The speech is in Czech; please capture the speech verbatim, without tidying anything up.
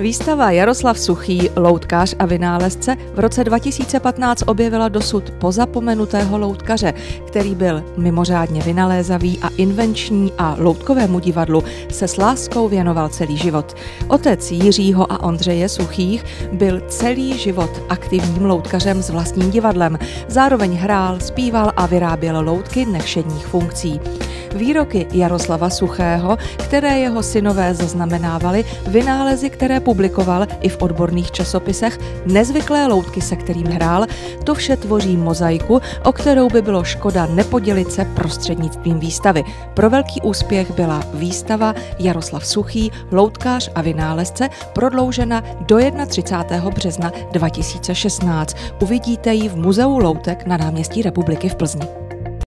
Výstava Jaroslav Suchý, loutkař a vynálezce v roce dva tisíce patnáct objevila dosud pozapomenutého loutkaře, který byl mimořádně vynalézavý a invenční a loutkovému divadlu se s láskou věnoval celý život. Otec Jiřího a Ondřeje Suchých byl celý život aktivním loutkařem s vlastním divadlem. Zároveň hrál, zpíval a vyráběl loutky nevšedních funkcí. Výroky Jaroslava Suchého, které jeho synové zaznamenávali, vynálezy, které publikoval i v odborných časopisech, nezvyklé loutky, se kterým hrál, to vše tvoří mozaiku, o kterou by bylo škoda nepodělit se prostřednictvím výstavy. Pro velký úspěch byla výstava Jaroslav Suchý, loutkař a vynálezce, prodloužena do třicátého prvního března dva tisíce šestnáct. Uvidíte ji v Muzeu loutek na náměstí Republiky v Plzni.